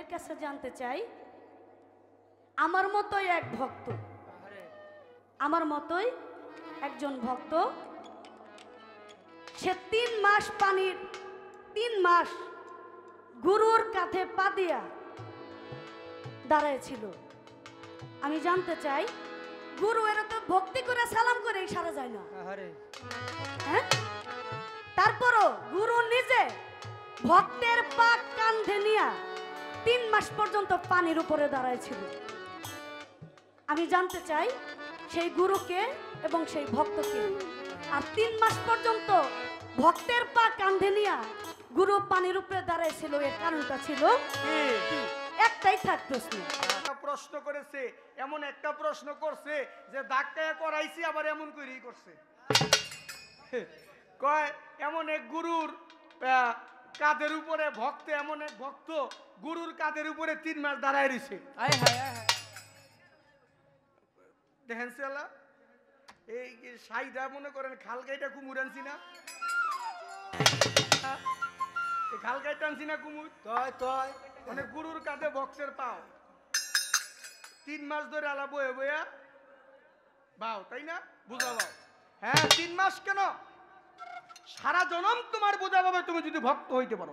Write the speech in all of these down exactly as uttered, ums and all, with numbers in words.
কাছে জানতে চাই, আমার মতোই এক ভক্ত, আমার মতোই একজন ভক্ত, সে তিন মাস পানির তিন মাস গুরুর কাঁধে পা দিয়া দাঁড়াইছিল। আমি জানতে চাই, গুরু এর তো ভক্তি করে সালাম করে সারা যায় না, হ্যাঁ? তারপরও গুরু নিজে ভক্তের পা কাঁধে নিয়া তিন মাস পর্যন্ত পানির উপরে দাঁড়াইছিল। আমি জানতে চাই সেই গুরুকে এবং সেই ভক্তকে। আর তিন মাস পর্যন্ত ভক্তের পা কাঁধে নিয়া গুরু পানির উপরে দাঁড়াইছিল, এর কারণটা ছিল একটাই। থাক প্রশ্ন প্রশ্ন করেছে, এমন একটা প্রশ্ন করছে যে ধাক্কায় করাইছি আবার এমন করেই করছে। কয় এমন এক গুরুর কাঁধের উপরে ভক্ত, এমন এক ভক্ত গুরুর কাঁধের উপরে তিন মাস দাঁড়ায় রয়েছে। দেখেন সেলা এই সাইদা মনে করেন খালগাইটা কুমুর আনছি না, খালগাইটা আনছি না কুমুর, তয় তয় মানে গুরুর কাঁধে ভক্তের পাও তিন মাস ধরে আলা বয়ে বয়া বাও, তাই না? বুঝা বাও। হ্যাঁ, তিন মাস কেন, সারা জনম তোমার বোঝা পাবে তুমি যদি ভক্ত হইতে পারো।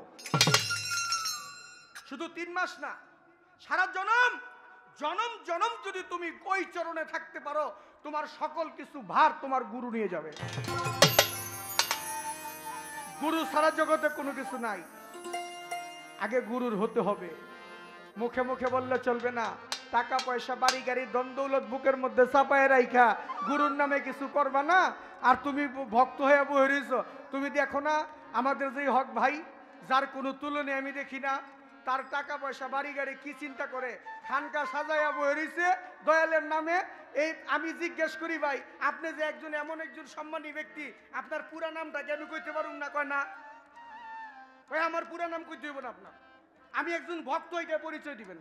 শুধু তিন মাস না, সারা জনম জনম জনম যদি তুমি ওই চরণে থাকতে পারো, তোমার সকল কিছু ভার তোমার গুরু নিয়ে যাবে। গুরু সারা জগতে কোনো কিছু নাই, আগে গুরুর হতে হবে। মুখে মুখে বললে চলবে না, টাকা পয়সা বাড়ি গাড়ি ধন দৌলত বুকের মধ্যে চাপায় রাইখা গুরুর নামে কিছু করবা না। আর তুমি ভক্ত হয়ে বয়ে রয়েছ, তুমি দেখো না আমাদের যে হক ভাই, যার কোনো তুলনে আমি দেখি না, তার টাকা পয়সা বাড়ি গাড়ি কি চিন্তা করে খানকা সাজাইয়া বয়ে রয়েছে দয়ালের নামে। এই আমি জিজ্ঞেস করি ভাই, আপনি যে একজন এমন একজন সম্মানী ব্যক্তি, আপনার পুরা নামটা কেন কইতে পারুন না? কয় না, কয় আমার পুরা নাম কইতে হইব না আপনার, আমি একজন ভক্ত হইতে পরিচয় দিবেন।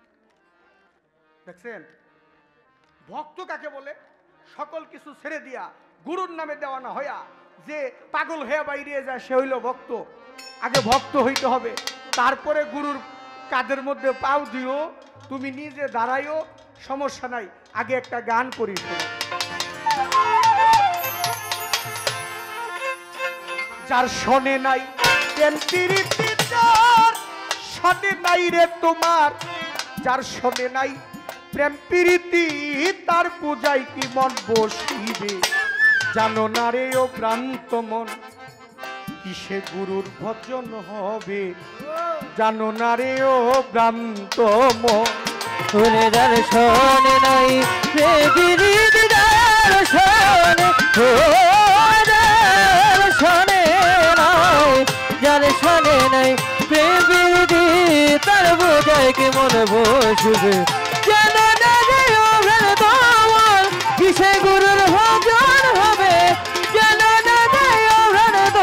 দেখছেন ভক্ত কাকে বলে? সকল কিছু ছেড়ে দিয়া গুরুর নামে দেওয়ানা হইয়া যে পাগল হয়ে বাইরে যায় সে হইল ভক্ত। আগে ভক্ত হইতে হবে, তারপরে গুরুর কাঁধের মধ্যে পাও দিও, তুমি নিজে দাঁড়াইও, সমস্যা নাই। আগে একটা গান করি, যার শোনে নাই শোনে নাই রে তোমার, যার শোনে নাই প্রেম প্রীতি, তার পূজায় কি মন বসিবে? জানো না রে ও ভ্রান্ত মন, কিসে গুরুর ভজন হবে? জানো না রে ও ভ্রান্ত মন, যার শোনে নাই প্রেম প্রীতি, যার শোনে শোনে নাই, যার শোনে নাই প্রেম প্রীতি, তার পূজায় কি মন বসিবে? জানো না রে ও ভ্রান্ত মন, কিসে গুরুর ভজন হবে? জানো না রে ও ভ্রান্ত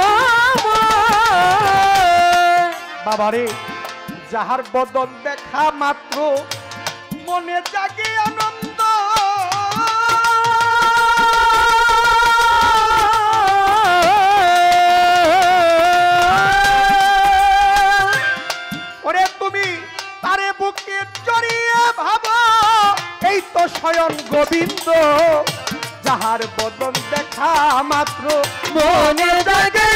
মন। বাবারে, যাহার বদন দেখা মাত্র মনে জাগে আনন্দ, ওরে তুমি তারে বুকে জড়িয়ে ভাবো, এই তো স্বয়ং গোবিন্দ। যাহার বদন দেখা মাত্র মনে জাগে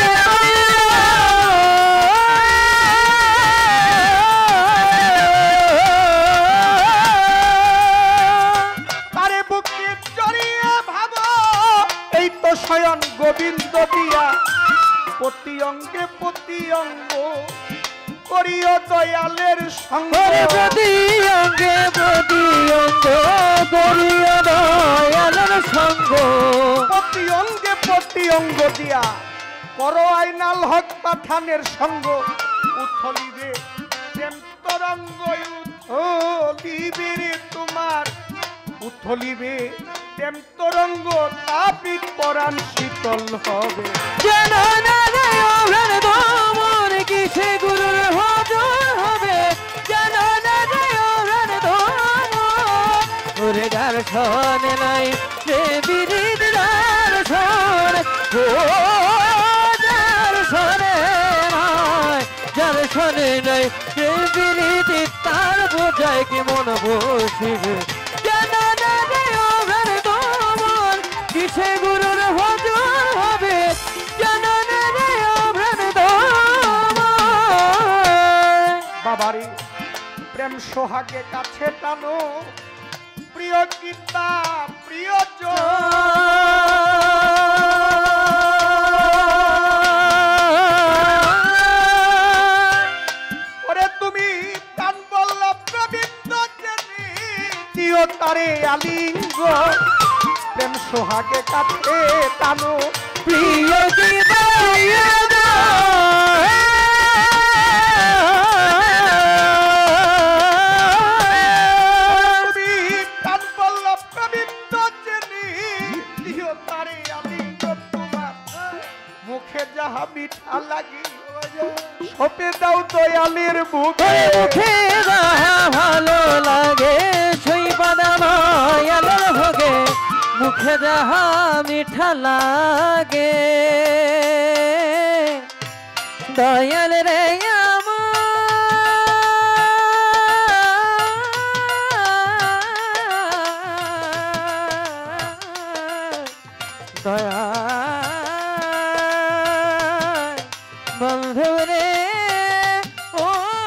স্বয়ং গোবিন্দ দিয়া, প্রতি অঙ্গে প্রতি অঙ্গ করিও দয়ালের সঙ্গ, প্রতি অঙ্গে প্রতি অঙ্গ করিও দয়ালের সঙ্গ, প্রতি অঙ্গে প্রতি অঙ্গ দিয়া করো আইনাল হক পাঠানের সঙ্গ। উথলিবে প্রেম তরঙ্গ, উথলিবে রে তোমার, উথলিবে প্রেম তরঙ্গ, তাপিত পরাণ শীতল হবে। জানো না রে ও ভ্রান্ত মন, কিসে গুরুর ভজন হবে? জানো না রে ও ভ্রান্ত মন, ওরে যার শোনে নাই প্রেম প্রীতি, যার শোনে ও যার শোনে নাই, যার শোনে নাই প্রেম প্রীতি, তার বসিবে কেন না রে ও প্রাণ তোমার কিসে গুরুর ভজন হবে কেন না রে ও প্রাণ তোমার বাবারে প্রেম সোহাগে কাছে টানো প্রিয় চিন্তা প্রিয় ওরে তুমি কান বললা প্রবৃত্ত জেনে দিও তারে আলিঙ্গ প্রেম সোহাগে কাছে টানো প্রিয় চিন্তা মিঠা লাগে সপে দাও দয়ালের মুখে মুখে যাহা ভালো লাগে ছুঁই পাদা দয়ালের ভোগে মুখে যাহা মিঠা লাগে দয়াল রে আমার দয়া বন্ধু রে ও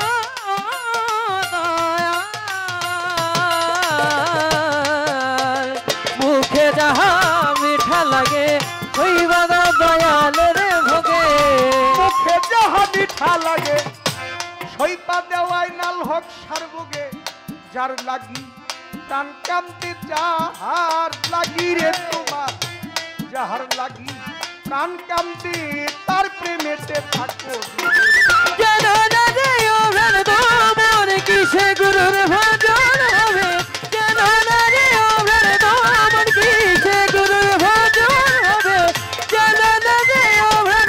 দয়াল মুখে যাহা মিঠা লাগে ওই বাদা দয়াল রে ভোগে মুখে যাহা মিঠা লাগে সইপা দেওয়াই নাল হক সারবুগে যার লাগি প্রাণ কান্তি যাহার লাগি রে তোমার যাহার লাগি প্রাণ কান্তি তার প্রেমেতে থাকো কেন না রে ও প্রাণ তোমার কিসে গুরুর ভজন হবে কেন না রে ও প্রাণ তোমার কিসে গুরুর ভজন হবে কেন না রে ও প্রাণ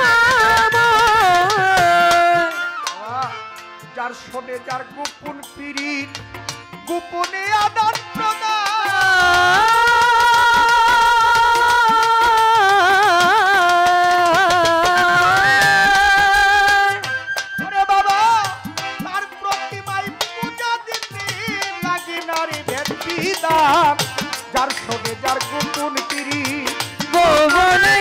তোমার যার শোনে যার গোপন পীড়িত গোপনে আদান প্রদান যার সঙ্গে যার গোপন পিড়ি গোপনে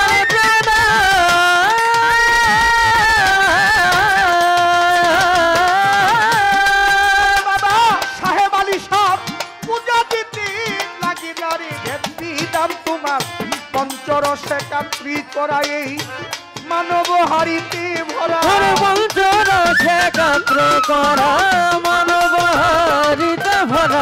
বাবা সাহেব আলী সাহ পূজা দিতে লাগি নারী ভেদি দাম তোমার পঞ্চরসে কাত্রি করা এই মানব হারিতে ভরা পঞ্চরসে কাত্র করা মানব হারিতে ভরা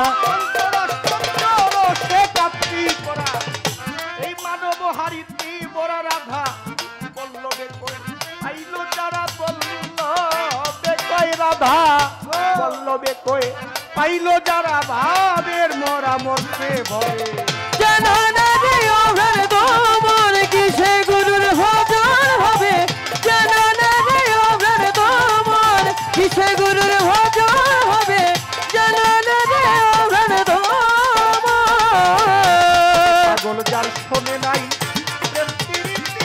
এই মানব হারিতে বড় রাধা বল্লভে কই পাইলো যারা বল্লভে কই রাধা বল্লভে কই পাইলো যারা ভাবের মরা মরতে ভরে কেন না রে ও প্রাণ তোমার কিসে গুরুর ভজন হবে কেন না রে ও প্রাণ তোমার কিসে গুরুর ভজন হবে কেন না রে ও প্রাণ তোমার পাগল যার শোনে নাই প্রেম প্রীতি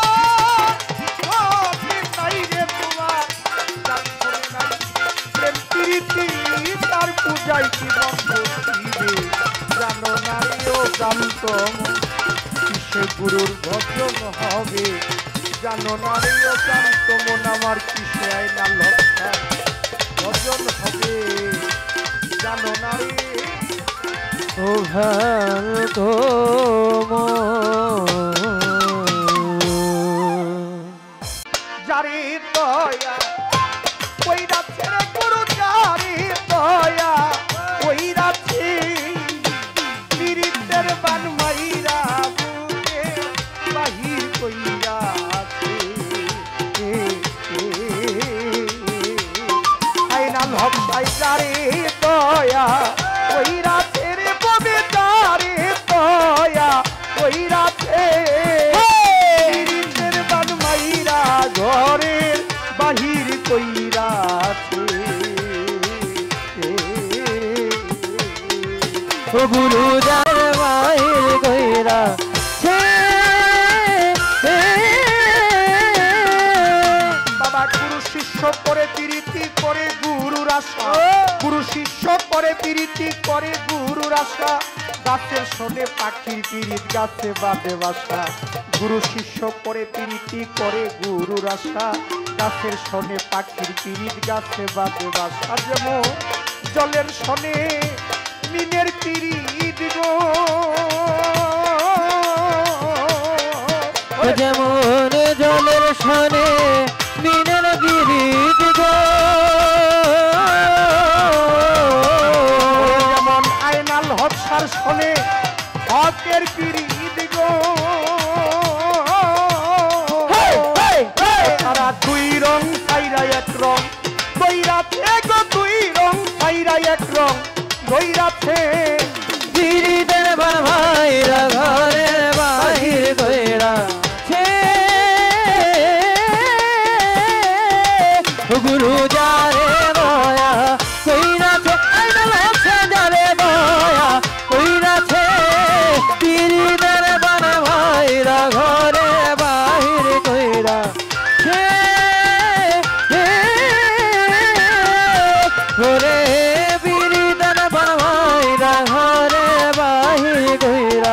ও প্রেম নাই রে তোমার যার শোনে নাই প্রেম প্রীতি তার পূজাই কি বন্ধ দিবে জানো না রে ও জানত কিসে গুরুর ভজন হবে জানো না রে ও জানত মন আমার কিসে আইনা লক্ষা ভজন হবে জানো না রে ও ভাল যারে দয়া ওই রাতে গুরু যারে দয়া ওই রাতে পীড়িতের বান মাইরা বুকে বাহির কইরা আছে আইনাল হক সাই যারে দয়া ওই রাতের ববে যারে দয়া ওই রাতে পীড়িতের বান মাইরা ঘরের বাহির কইরা আছে ও গুরু যার বাহির কইরা বাবা গুরু শিষ্য করে প্রীতি করে গুরুর আশা গুরু শিষ্য করে প্রীতি করে গুরুর আশা গাছের শোনে পাখির পিরিত গাছে বাঁধে বাসা গুরু শিষ্য করে প্রীতি করে গুরুর আশা গাছের শোনে পাখির পিরিত গাছে বাঁধে বাসা যেমন জলের শোনে মিনের পিরিত গো যেমন জলের শোনে মিনের বিরিত গো যেমন আয়নাল হকসার শোনে হকের পিরিত গো তারা দুই রং ছাইরা এক রং বৈরাতে গো দুই রং ছাইরা এক রং বৈরাতে বিরিতের বান ভাইরা ঘরের বাহির কইরা গুরু যারে দয়া কইরাছে আইনা লাগছে যারে দয়া কইরাছে বিরিতের বান ভাইরা ঘরে বাহির কইরা ঘরে বিরিতের বান ভাইরা ঘরে বাহির কইরা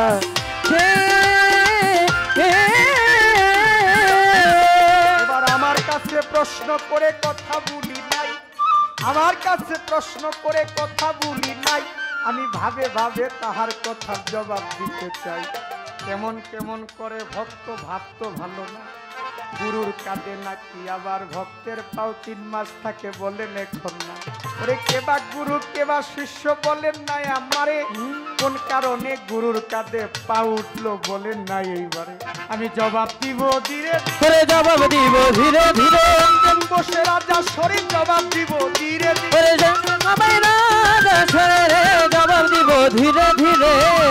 এবার আমার কাছে প্রশ্ন করে কথা বলি নাই আমার কাছে প্রশ্ন করে কথা বলি নাই আমি ভাবে ভাবে তাহার কথার জবাব দিতে চাই কেমন কেমন করে ভক্ত ভাবতো ভালো না গুরুর কাঁদে নাকি আবার ভক্তের পাও তিন মাস থাকে বলেন এখন না ওরে কেবা গুরু কেবা শিষ্য বলেন নাই আমারে কোন কারণে গুরুর কাঁদে পা উঠলো বলেন নাই এইবারে আমি জবাব দিব ধীরে করে জবাব দিব ধীরে ধীরে রঞ্জন বসে রাজা শরীর জবাব দিব ধীরে ধীরে করে সবাই রাজা সরে রে জবাব দিব ধীরে ধীরে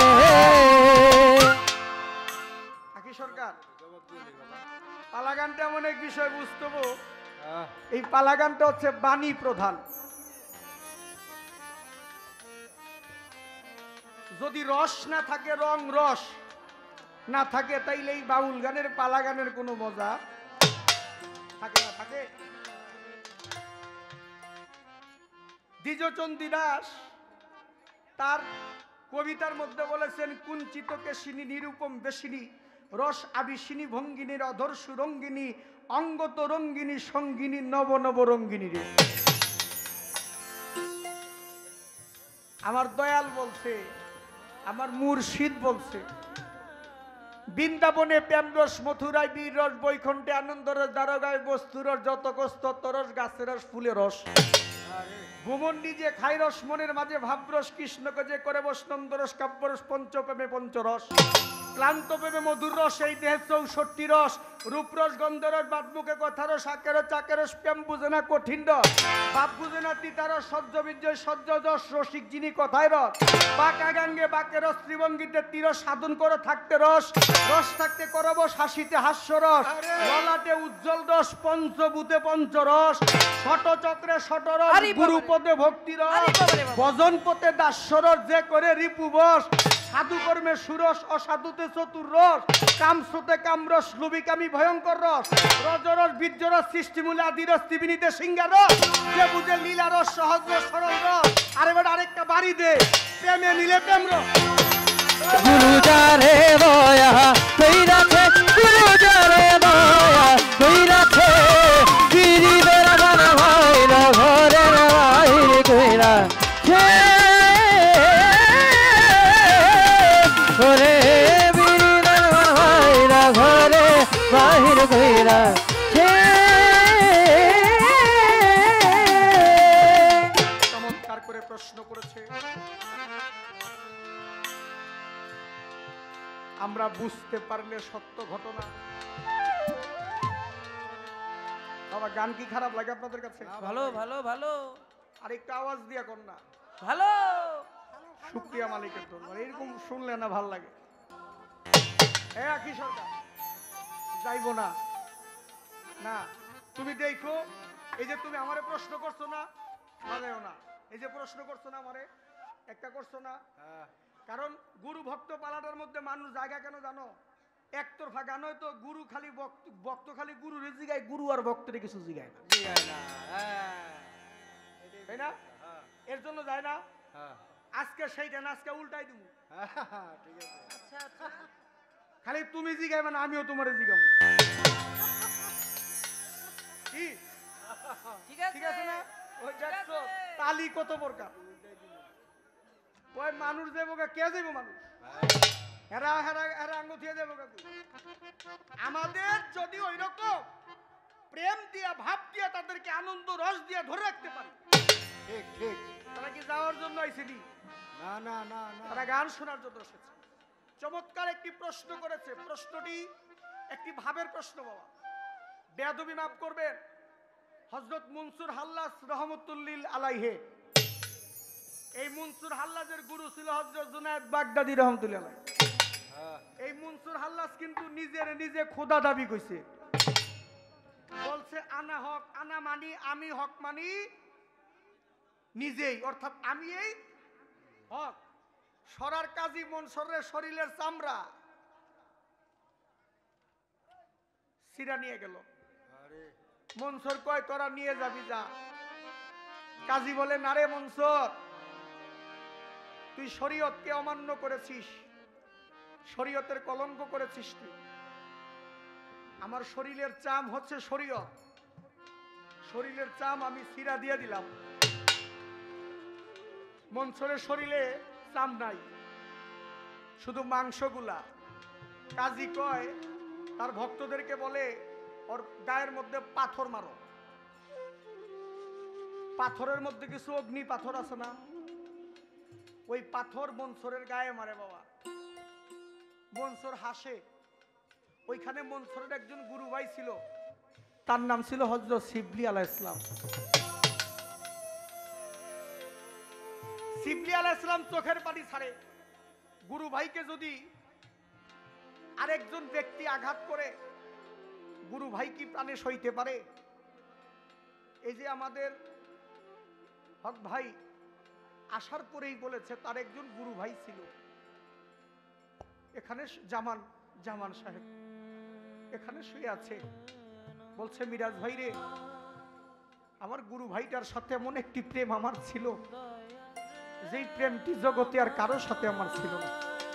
আকি সরকার পালাগানটা এমন এক বিষয় বুঝতে হবে, এই পালাগানটা হচ্ছে বাণী প্রধান। যদি রস না থাকে, রং রস না থাকে, তাইলে এই বাউল গানের পালা গানের কোনো মজা থাকে না। থাকে দ্বিজচন্দ্রী দাস তার কবিতার মধ্যে বলেছেন, কুঞ্চিত কেশিনী নিরূপম বেশিনী রস আবিসিনী ভঙ্গিনীর অধর সুরঙ্গিনী অঙ্গত রঙ্গিনী সঙ্গিনী নব নব রঙ্গিনী রে। আমার দয়াল বলছে, আমার মুর্শিদ বলছে, বৃন্দাবনে প্রেমরস, মথুরায় বীর রস, বৈকুণ্ঠে আনন্দ রস, দ্বারকায় বস্তু রস, যত কষ্ট তরস, গাছের রস, ফুলের রস। ভুমন নিজে খাই রস, মনের মাঝে ভাবরস, কৃষ্ণকে যে করে বৈষ্ণব রস, কাব্যরস, পঞ্চপ্রেমে পঞ্চরস, ক্লান্ত প্রেমে মধুর রস, এই দেহের চৌষট্টি রস, রূপরস, গন্ধরস, বাদমুখে কথারস, আকেরস, চাকেরস, প্রেম বুঝে না কঠিন রস, বাপ বুঝে না তিতারস, সহ্য বিজয় সহ্য যশ, রসিক যিনি কথায় রস, বাঁকা গাঙ্গে বাঁকে রস, ত্রিভঙ্গিতে তীরস, সাধন করে থাকতে রস, রস থাকতে করবস, হাসিতে হাস্য রস, ললাটে উজ্জ্বল রস, পঞ্চভূতে পঞ্চরস, ষট চক্রে ষট রস, গুরুপদে ভক্তি রস, ভজন পথে দাস্যরস, যে করে রিপু বস, সাধু কর্মে সুরস, অসাধুতে চতুর রস, কামস্রোতে কামরস, লুবিকামি ভয়ঙ্কর রস, রজরস, বীর্যরস, সৃষ্টিমূলে আদিরস, ত্রিবিনীতে সিংহার রস, যে বুঝে লীলা রস, সহজ রস, সরল রস। আরে বেটা আরেকটা বাড়ি দে, প্রেমে নিলে প্রেম রস। গুরু যারে দয়া কইরাছে, গুরু যারে দয়া কইরাছে, গিরিবের গান ভাইরা ঘরের বাহির কইরা ঘরে বিরিবের গান ভাইরা ঘরে বাহির কইরা। চমৎকার করে প্রশ্ন করেছে। আমরা বুঝতে পারলে সত্য ঘটনা। বাবা গান কি খারাপ লাগে আপনাদের কাছে? ভালো ভালো ভালো, আর একটু আওয়াজ দিয়া কর না। ভালো শুক্রিয়া মালিকের দরবার, এরকম শুনলে না ভাল লাগে। হ্যাঁ আখি সরকার যাইব না না, তুমি দেখো, এই যে তুমি আমারে প্রশ্ন করছো না, বাজাইও না। এই যে প্রশ্ন করছো না আমারে, একটা করছো না, কারণ গুরু ভক্ত পালাটার মধ্যে মানুষ জায়গা কেন জানো? একতরফা গান হয়তো গুরু খালি ভক্ত খালি গুরু রে জিগায়, গুরু আর ভক্তরে কিছু জিগায় না, তাই না? এর জন্য যায় না। হ্যাঁ আজকে সেইটা না, আজকে উল্টাই দিব। ঠিক আছে। আচ্ছা আচ্ছা খালি তুমি জিগাইবে না, আমিও তোমারে জিগাবো। কি ঠিক ঠিক আছে না? ওই দেখছো তালি কত প্রকার। ওই মানুষ যাবো গা, কে যাবো মানুষ? হেরা হেরা হেরা আঙ্গুঠিয়ে যাবো গা। আমাদের যদি ওই রকম প্রেম দিয়া ভাব দিয়া তাদেরকে আনন্দ রস দিয়া ধরে রাখতে পারি, ঠিক ঠিক। তারা কি যাওয়ার জন্য আইসেনি? না না না না। তারা গান শোনার জন্য এসেছে। চমৎকার একটি প্রশ্ন করেছে, প্রশ্নটি একটি ভাবের প্রশ্ন বাবা, বেয়াদবি মাফ করবেন। হযরত মনসুর হাল্লাজ রহমতুল্লিল আলাইহে, এই মনসুর হাল্লাজের গুরু ছিল হযরত জুনায়েদ বাগদাদী রহমতুল্লাহ আলাইহি। হ্যাঁ এই মনসুর হাল্লাজ কিন্তু নিজের নিজে খোদা দাবি কইছে, বলছে আনা হক, আনা মানি, আমি হক মানি নিজেই, অর্থাৎ আমি এই হক। সরার কাজী মনসুরের শরীরের চামড়া সিরা নিয়ে গেল। আরে মনসুর কয় তোরা নিয়ে যাবি যা। কাজী বলে না রে মনসুর, তুই শরীয়তকে অমান্য করেছিস, শরীয়তের কলঙ্ক করেছিস তুই। আমার শরীরের চাম হচ্ছে শরীয়ত, শরীরের চাম আমি সিরা দিয়ে দিলাম। মনসুরের শরীরে চাম নাই, শুধু মাংসগুলা। কাজী কয় তার ভক্তদেরকে বলে ওর গায়ের মধ্যে পাথর মারো। পাথরের মধ্যে কিছু অগ্নি পাথর আছে না, ওই পাথর মনসুরের গায়ে মারে বাবা। মনসুর হাসে। ওইখানে মনসুরের একজন গুরু ভাই ছিল, তার নাম ছিল হযরত শিবলি আলাইহিস সালাম। শিবলি আলাইহিস সালাম চোখের পানি ছাড়ে। গুরু ভাইকে যদি আরেকজন ব্যক্তি আঘাত করে, গুরু ভাই কি প্রাণে সইতে পারে? এই যে আমাদের হক ভাই আসার পরেই বলেছে তার একজন গুরু ভাই ছিল এখানে, জামান জামান সাহেব এখানে শুয়ে আছে। বলছে মিরাজ ভাই রে, আমার গুরু ভাইটার সাথে এমন একটি প্রেম আমার ছিল, যেই প্রেমটি জগতে আর কারোর সাথে আমার ছিল না।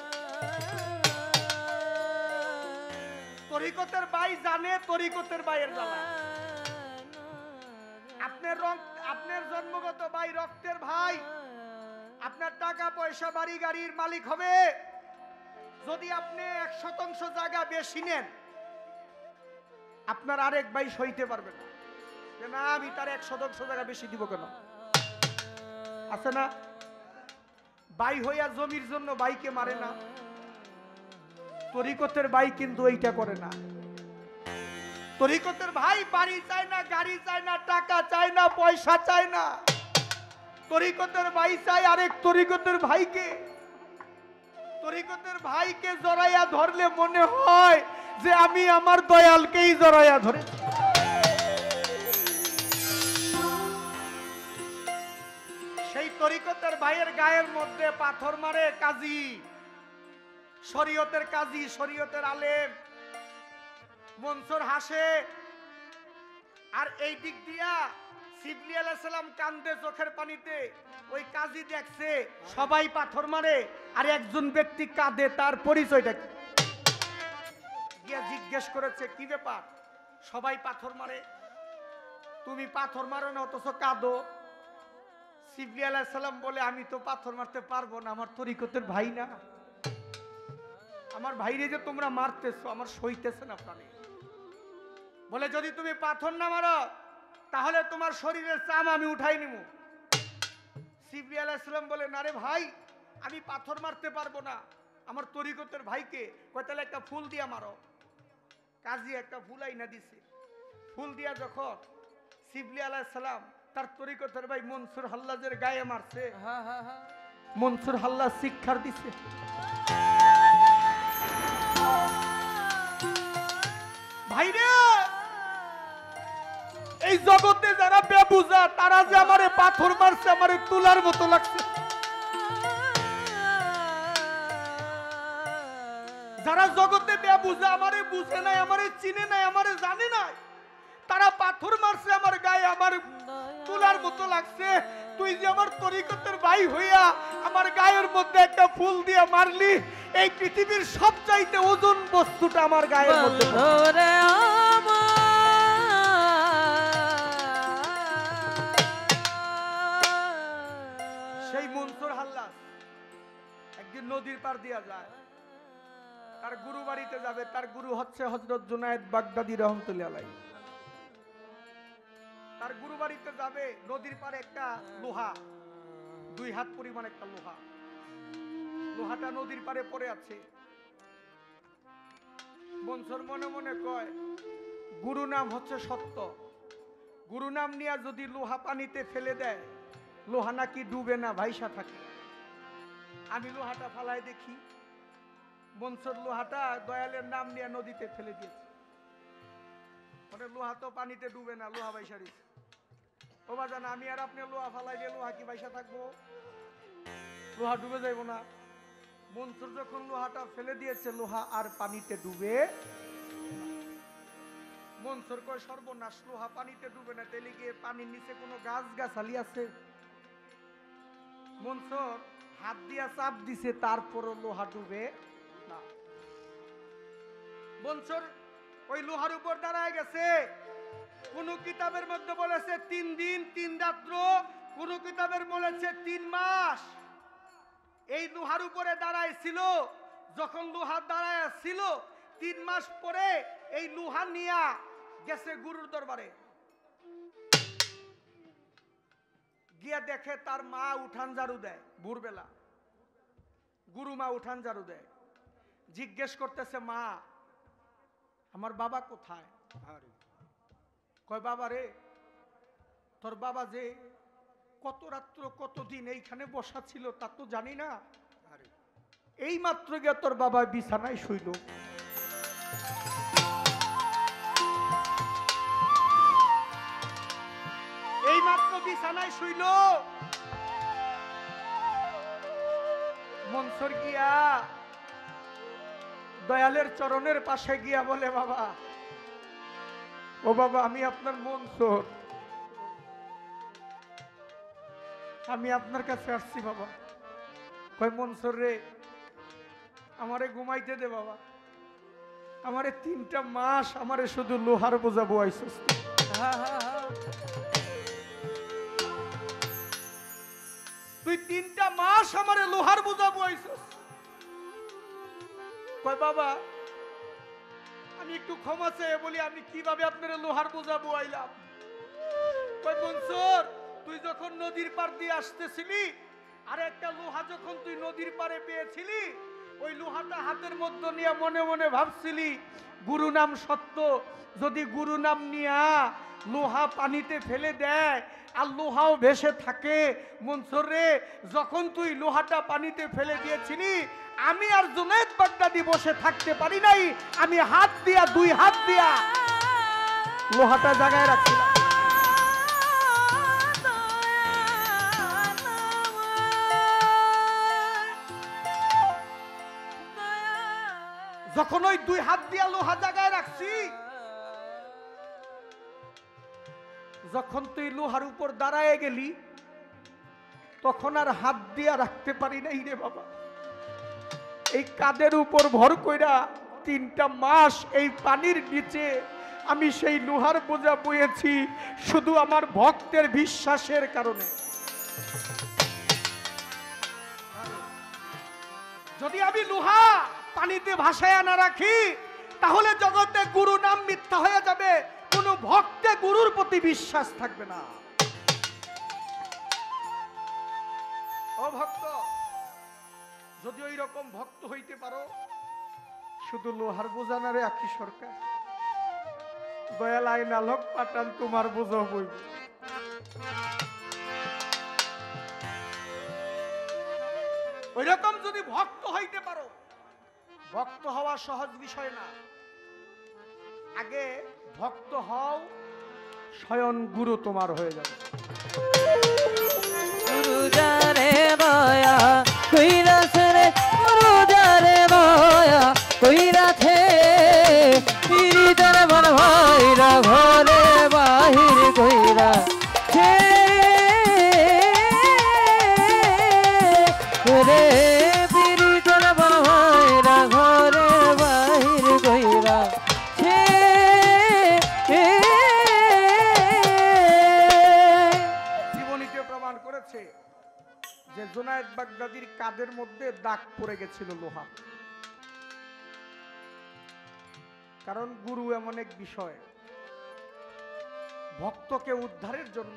তরিকতের ভাই জানে তরিকতের ভাইয়ের জ্বালা। আপনার রং, আপনার জন্মগত ভাই, রক্তের ভাই, আপনার টাকা পয়সা বাড়ি গাড়ির মালিক হবে, যদি আপনি এক শতাংশ জায়গা বেশি নেন, আপনার আরেক ভাই সইতে পারবে না যে না আমি তার এক শতাংশ জায়গা বেশি দিব কেন। আছে না? ভাই হইয়া জমির জন্য ভাইকে মারে না। তরিকতের ভাই কিন্তু এইটা করে না। তরিকতের ভাই বাড়ি চায় না, গাড়ি চায় না, টাকা চায় না, পয়সা চায় না। তরিকতের ভাই চায় আরেক তরিকতের ভাইকে। তরিকতের ভাইকে জড়াইয়া ধরলে মনে হয় যে আমি আমার দয়ালকেই জড়াইয়া ধরে। সেই তরিকতের ভাইয়ের গায়ের মধ্যে পাথর মারে কাজী, শরীয়তের কাজী, শরীয়তের আলেম। মনসুর হাসে। আর এই দিক দিয়া শিবলি আলাইহিস সালাম কান্দে চোখের পানিতে। ওই কাজী দেখছে সবাই পাথর মারে আর একজন ব্যক্তি কাঁদে, তার পরিচয়টা কি? গিয়া জিজ্ঞেস করেছে কি ব্যাপার, সবাই পাথর মারে, তুমি পাথর মারো না অথচ কাঁদো? শিবলি আলাইহিস সালাম বলে আমি তো পাথর মারতে পারবো না, আমার তরিকতের ভাই না, আমার ভাইরে যে তোমরা মারতেছো আমার সইতেছে না প্রাণে। বলে যদি তুমি পাথর না মারো তাহলে তোমার শরীরের চাম আমি উঠাই নিব। শিবলি আলাইহিস সালাম বলে না রে ভাই, আমি পাথর মারতে পারবো না, আমার তরিকতের ভাইকে। কয় তাহলে একটা ফুল দিয়া মারো। কাজী একটা ফুল আইনা দিছে। ফুল দিয়া যখন শিবলি আলাইহিস সালাম তার তরিকতের ভাই মনসুর হাল্লাজের গায়ে মারছে, হ্যাঁ হ্যাঁ হ্যাঁ, মনসুর হাল্লাজ শিক্ষার দিছে। ভাইরে, এই জগতে যারা বেবুঝা তারা যে আমারে পাথর মারছে আমারে তুলার মতো লাগছে। যারা জগতে বেবুঝা, আমারে বুঝে নাই, আমারে চিনে নাই, আমারে জানে নাই, তারা পাথর মারছে আমার গায়ে, আমার তুলার মতো লাগছে। তুই যে আমার তরিকতের ভাই হইয়া আমার গায়ের মধ্যে একটা ফুল দিয়ে মারলি, এই পৃথিবীর সবচাইতে ওজন বস্তুটা আমার গায়ের মধ্যে। বন্ধুরে আমার সেই মনসুর হাল্লাস একদিন নদীর পার দিয়া যায়, তার গুরু বাড়িতে যাবে। তার গুরু হচ্ছে হযরত জুনায়েদ বাগদাদী রহমতুল্লাহ আলাইহি। তার গুরু বাড়িতে যাবে, নদীর পারে একটা লোহা, দুই হাত পরিমাণ একটা লোহা, লোহাটা নদীর পারে পড়ে আছে। মনসুর মনে মনে কয়, গুরু নাম হচ্ছে সত্য, গুরু নাম নিয়ে যদি লোহা পানিতে ফেলে দেয়, লোহা নাকি ডুবে না, ভাইসা থাকে। আমি লোহাটা ফালাই দেখি। মনসুর লোহাটা দয়ালের নাম নিয়ে নদীতে ফেলে দিয়েছে। মানে লোহা তো পানিতে ডুবে না, লোহা ভাইসা দিচ্ছে। ও বাজান, আমি আর আপনি লোহা ফালাইলে লোহা কি ভাইসা থাকবো? লোহা ডুবে যাইব না। মনসুর যখন লোহাটা ফেলে দিয়েছে, লোহা আর পানিতে ডুবে। মনসুর কয়, সর্বনাশ, লোহা পানিতে ডুবে না, তাইলে গিয়ে পানির নিচে কোনো গাছ গাছালি আছে? মনসুর হাত দিয়া চাপ দিছে, তারপরও লোহা ডুবে না। মনসুর ওই লোহার উপর দাঁড়ায় গেছে। কোন কিতাবের মধ্যে বলেছে তিন দিন তিন রাত্র, কোন কিতাবের বলেছে তিন মাস। এই লোহার উপরে দাঁড়ায় ছিল। যখন লোহা দাঁড়ায় ছিল, তিন মাস পরে এই লোহা নিয়া গেছে গুরুর দরবারে। গিয়া দেখে তার মা উঠান ঝাড়ু দেয় ভোরবেলা। গুরু মা উঠান ঝাড়ু দেয়। জিজ্ঞেস করতেছে, মা আমার বাবা কোথায়? কয়, বাবা রে, তোর বাবা যে কত রাত্র কতদিন এইখানে বসা ছিল তা তো জানি না। এই মাত্র গিয়া তোর বাবা বিছানায় শুইল। এই মাত্র বিছানায় শুইল। মনসুর গিয়া দয়ালের চরণের পাশে গিয়া বলে, বাবা, ও বাবা, আমি আপনার মনসুর, আমি আপনার কাছে আসছি বাবা। কয়, মনসুর রে, আমারে ঘুমাইতে দে বাবা, আমারে তিনটা মাস আমারে শুধু লোহার বোঝা বইছস। তুই তিনটা মাস আমারে লোহার বোঝা বইছস। কয়, বাবা, আমি একটু ক্ষমা চেয়ে বলি, আমি কিভাবে আপনার লোহার বোঝা বইলাম? কয়, মনসুর, তুই যখন নদীর পার দিয়ে আসতেছিলি, আর একটা লোহা যখন তুই নদীর পারে পেয়েছিলি, ওই লোহাটা হাতের মধ্যে নিয়ে মনে মনে ভাবছিলি গুরু নাম সত্য। যদি গুরু নাম নিয়া লোহা পানিতে ফেলে দেয় আর লোহাও ভেসে থাকে। মনসুর রে, যখন তুই লোহাটা পানিতে ফেলে দিয়েছিলি, আমি আর জুনায়েদ বাগদাদী বসে থাকতে পারি নাই। আমি হাত দিয়া, দুই হাত দিয়া লোহাটা জায়গায় রাখছিলাম। যখন ওই দুই হাত দিয়া লোহা জায়গায় রাখছি, যখন তুই লোহার উপর দাঁড়ায় গেলি, তখন আর হাত দিয়া রাখতে পারি নাই রে বাবা। এই কাদের উপর ভর কইরা তিনটা মাস এই পানির নিচে আমি সেই লোহার বোঝা বয়েছি, শুধু আমার ভক্তের বিশ্বাসের কারণে। যদি আমি লোহা পানিতে ভাসায়া না রাখি, তাহলে জগতে গুরু নাম মিথ্যা হয়ে যাবে, কোন ভক্তে গুরুর প্রতি বিশ্বাস থাকবে না। ও ভক্ত, যদি ওই রকম ভক্ত হইতে পারো, শুধু লোহার বোঝা না রে আখি সরকার, দয়াল আইন আলোক পাঠান তোমার বোঝা বইব। ওই রকম যদি ভক্ত হইতে পারো, ভক্ত হওয়া সহজ বিষয় না। আগে ভক্ত হও, স্বয়ং গুরু তোমার হয়ে যাবে। গুরু জানে দয়া কইরাছে রে, গুরু জানে দয়া কইরাছে, পিরিতের মন ভাইরা ঘরে বাহির কইরা ছে। প্রমাণ করেছে যে জুনায়েদ বাগদাদির কাদের মধ্যে দাগ পড়ে গেছিল লোহা। কারণ গুরু এমন এক বিষয়, ভক্তকে উদ্ধারের জন্য,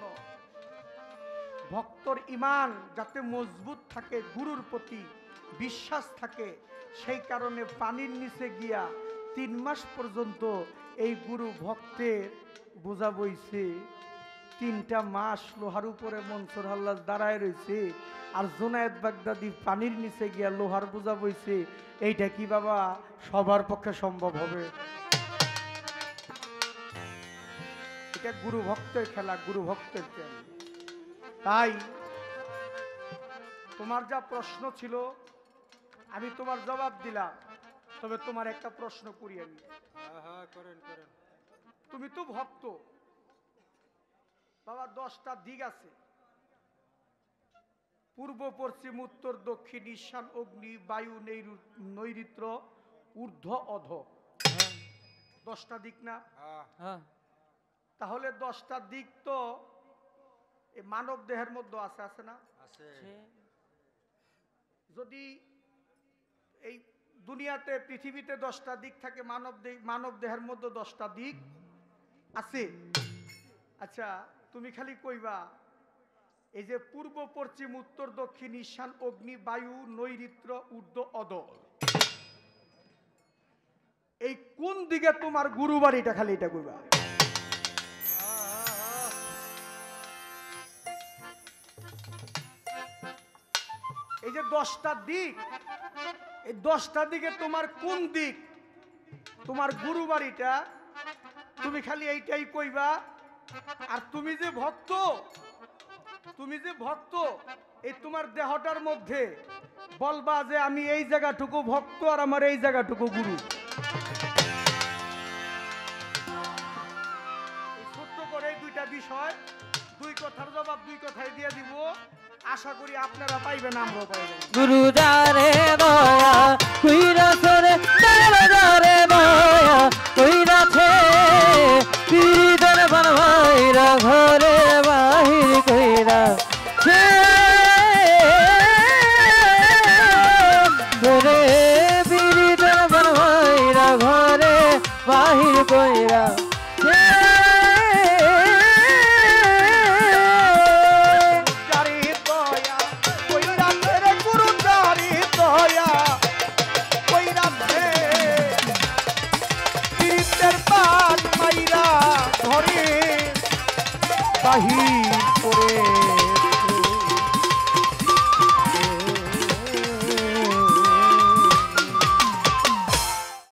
ভক্তর ঈমান যাতে মজবুত থাকে, গুরুর প্রতি বিশ্বাস থাকে, সেই কারণে পানির নিচে গিয়া তিন মাস পর্যন্ত এই গুরু ভক্তের বোঝা বইছে। তিনটা মাস লোহার উপরে মনসুর হাল্লাজ দাঁড়ায় রয়েছে, আর জুনায়েদ বাগদাদি পানির নিচে গিয়া লোহার বোঝা বইছে। এইটা কি বাবা সবার পক্ষে সম্ভব হবে? এটা গুরু ভক্তের খেলা, গুরু ভক্তের খেলা। তাই তোমার যা প্রশ্ন ছিল আমি তোমার জবাব দিলাম, তবে তোমার একটা প্রশ্ন করি আমি। তুমি তো ভক্ত বাবা, দশটা দিক আছে, পূর্ব পশ্চিম উত্তর দক্ষিণ ঈশান অগ্নি বায়ু নৈঋত্য ঊর্ধ্ব অধ, দশটা দিক না? তাহলে দশটা দিক তো এই মানব দেহের মধ্যে আছে, আছে না? যদি এই দুনিয়াতে পৃথিবীতে দশটা দিক থাকে, মানব দেহ মানব দেহের মধ্যে দশটা দিক আছে। আচ্ছা তুমি খালি কইবা এই যে পূর্ব পশ্চিম উত্তর দক্ষিণ ঈশান অগ্নি বায়ু নৈঋত্য ঊর্ধ্ব অধ, এই কোন দিকে তোমার গুরু বাড়িটা, খালি এটা কইবা। এই যে দশটা দিক, এই দশটা দিকে তোমার কোন দিক তোমার গুরু বাড়িটা, তুমি খালি এইটাই কইবা। আর তুমি যে ভক্ত, তুমি যে ভক্ত, এই তোমার দেহটার মধ্যে বলবা যে আমি এই জায়গাটুকু ভক্ত আর আমার এই জায়গাটুকু গুরু। ছোট্ট করে দুইটা বিষয়, দুই কথার জবাব দুই কথাই দিয়ে দিব। আশা করি আপনারা পাইবেন, আমরাও পাইবেন। গুরু যারে দয়া কইরাছে রে, যারে দয়া কইরাছে, পীরদের বানভাইরা ঘরে বাহির কইরা ঘরে, পীরদের বানভাইরা ঘরে বাহির কইরা বাহির